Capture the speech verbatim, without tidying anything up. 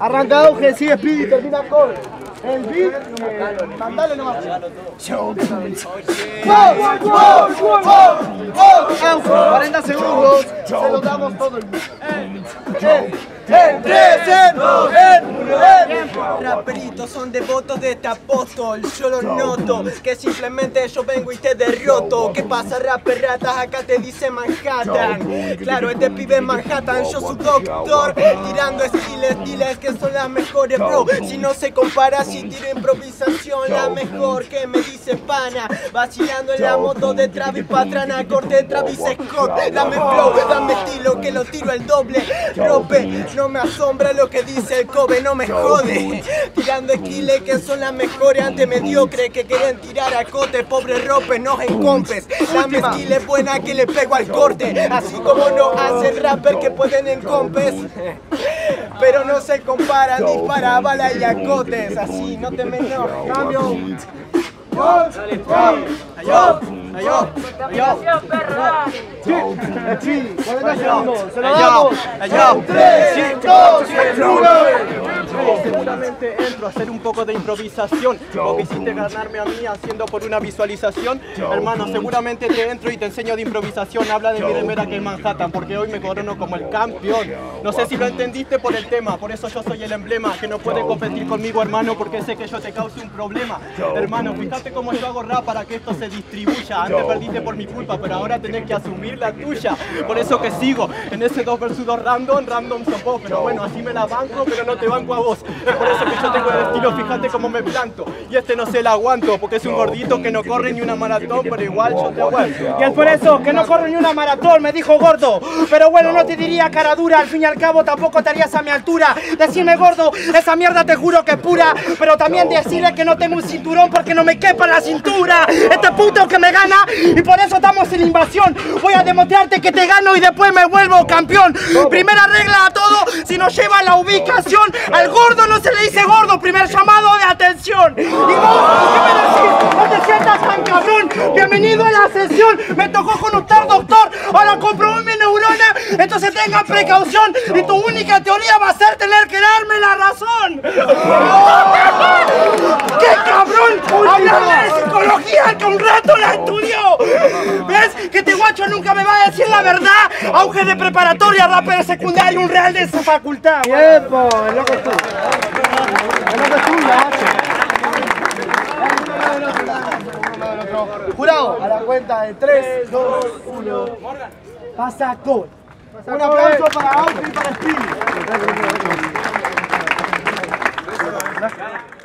Arranca Auge, sigue Speedy y termina con el beat. Eh, mandale nomás. cuarenta segundos, se los damos todo el mundo. En tres, en dos, en uno, Raperitos son devotos de este apóstol. Yo lo noto, que simplemente yo vengo y te derroto. ¿Qué pasa, rapper ratas? Acá te dice Manhattan. Claro, este pibe es Manhattan, yo su doctor. Tirando skills, diles que son las mejores, bro. Si no se compara, si tiro improvisación, la mejor que me dice pana. Vacilando en la moto de Travis Pastrana, corte de Travis Scott. Dame flow, dame estilo, que lo tiro el doble. Rope, no me asombra lo que dice el Kobe, no me jode. Tirando esquiles que son las mejores ante mediocre que quieren tirar a cote. Pobre Rope, no encompes. Dame esquiles buena que le pego al corte. Así como no hacen rapper que pueden en compes. Pero no se comparan, dispara bala y acotes. Así, no te me enojes. Cambio. Ayó, ayó, ayó, se lo damos. tres, dos, uno. Seguramente entro a hacer un poco de improvisación. Vos quisiste ganarme a mí haciendo por una visualización. Hermano, seguramente te entro y te enseño de improvisación. Habla de mi remera que es Manhattan, porque hoy me corono como el campeón. No sé si lo entendiste por el tema, por eso yo soy el emblema. Que no puedes competir conmigo, hermano, porque sé que yo te causo un problema. Hermano, fíjate cómo yo hago rap para que esto se distribuya. Antes perdiste por mi culpa, pero ahora tenés que asumir la tuya. Por eso que sigo en ese dos versus dos random, random sos vos. Pero bueno, así me la banco, pero no te banco a vos. Es por eso que yo tengo el estilo, fíjate cómo me planto. Y este no se la aguanto, porque es un gordito que no corre ni una maratón, pero igual yo te aguanto. Y es por eso que no corro ni una maratón, me dijo gordo. Pero bueno, no te diría cara dura, al fin y al cabo tampoco estarías a mi altura. Decirme gordo, esa mierda te juro que es pura. Pero también decirle que no tengo un cinturón porque no me quepa la cintura. Este puto que me gana y por eso estamos en invasión. Voy a demostrarte que te gano y después me vuelvo campeón. Primera regla a todo, si nos lleva la ubicación. Al gordo no se le dice gordo, primer llamado de atención. Y vos, ¿qué me decís? No te sientas tan cabrón. Bienvenido a la sesión. Me tocó con usted, doctor. Ahora comprobó mi neurona. Entonces tengan precaución. Y tu única teoría va a ser tener que darme la razón. ¡Qué cabrón! Hablando de psicología que un rato la estudió. ¿Ves? Que este guacho nunca me va a decir la verdad. Auge de preparatoria, rapper de secundaria, un real de su facultad. ¡Tiempo! El loco es tú. El loco es tuyo, Jurado, a la cuenta de tres, dos, uno. Pasa con. Un aplauso para Auge y para Speedy.